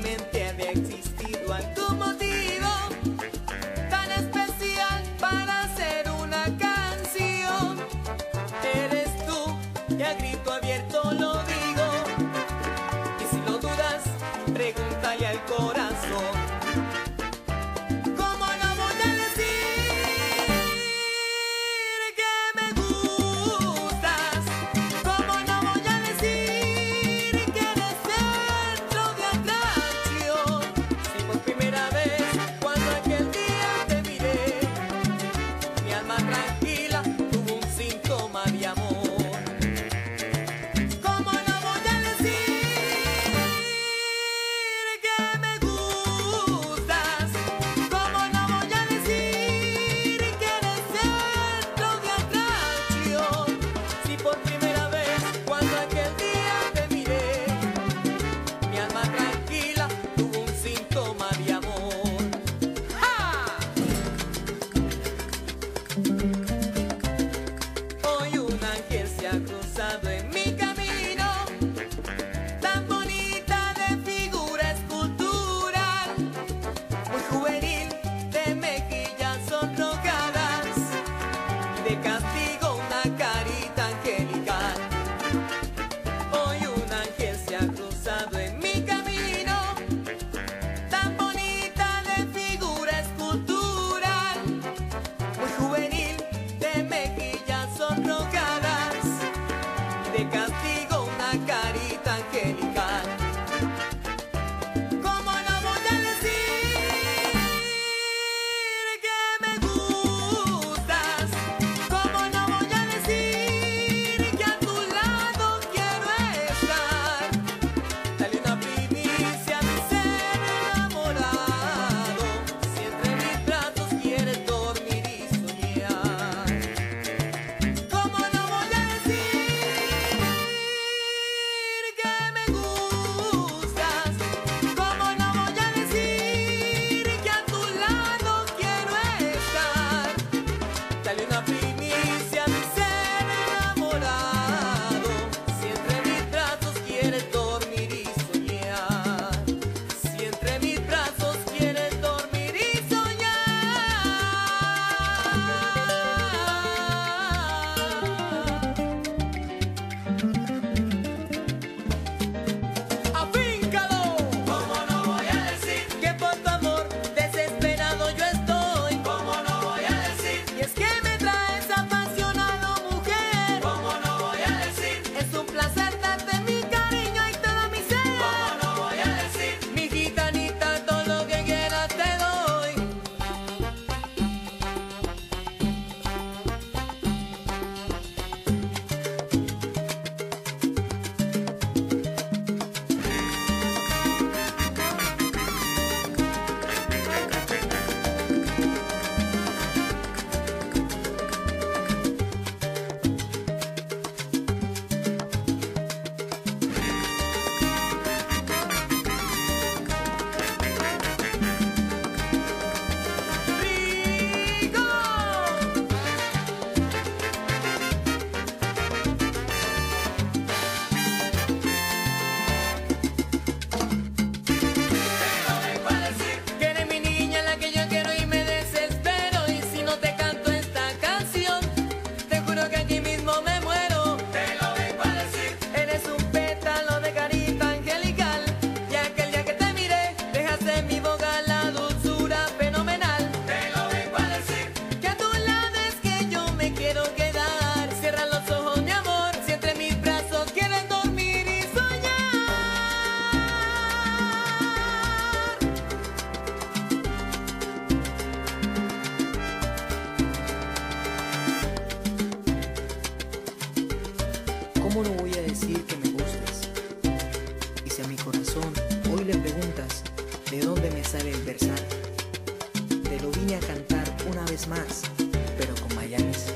seguramente ha de existir algún motivo tan especial para hacer una canción. Eres tú, y a grito abierto lo digo, y si lo dudas, pregúntale al corazón. ¿Cómo no voy a decir que me gustas? ¿Cómo no voy a decir que eres centro de atracción? Si por primera vez, cuando aquel día te miré, mi alma tranquila tuvo un síntoma de amor. ¿Cómo no voy a decir que me gustas? ¿Cómo no voy a decir que eres centro de atracción? Si por primera vez, cuando aquel día te miré, mi alma tranquila tuvo un síntoma de amor. ¡Ja! Hoy un ángel se ha cruzado en mi camino, tan bonita de figura escultural, muy juvenil, de mejillas sonrojadas, y de castigo una carita angelical. Hoy un ángel se ha cruzado en mi camino, tan bonita de figura escultural, muy juvenil, de mejillas sonrojadas, y de castigo una carita angelical. ¿Cómo no voy a decir que me gustas? ¿Cómo no voy a decir que a tu lado quiero estar? Dale una primicia a mi ser enamorado, si entre mis brazos quieres dormir y soñar. ¿Cómo no voy a decir que me gustas? ¿Cómo no voy a decir que a tu lado quiero estar? Dale una primicia a mi ser enamorado, si entre mis brazos quieres dormir y soñar. Si entre mis brazos quieres dormir y soñar. ¡Afíncalo! ¿Cómo no voy a decir que por tu amor desesperado yo estoy? ¿Cómo no voy a decir? Y es que me traes apasionado, mujer. ¿Cómo no voy a decir? Es un placer darte mi cariño y todo mi ser. ¿Cómo no voy a decir? Mi gitanita, todo lo que quieras te doy. ¡Rico! Que eres mi niña, la que yo quiero y me desespero. Y si no te canto esta canción, te juro que aquí mismo me muero. Te lo vengo a decir. Eres un pétalo de carita angelical, y aquel día que te miré, dejaste en mi boca la dulzura fenomenal. Te lo vengo a decir. Que a tu lado es que yo me quiero quedar. Cierra los ojos, mi amor, si entre mis brazos quieres dormir y soñar. ¿Cómo no voy a decir que me gustas? Y si a mi corazón hoy le preguntas de dónde me sale el versar, te lo vine a cantar una vez más, pero con Miami.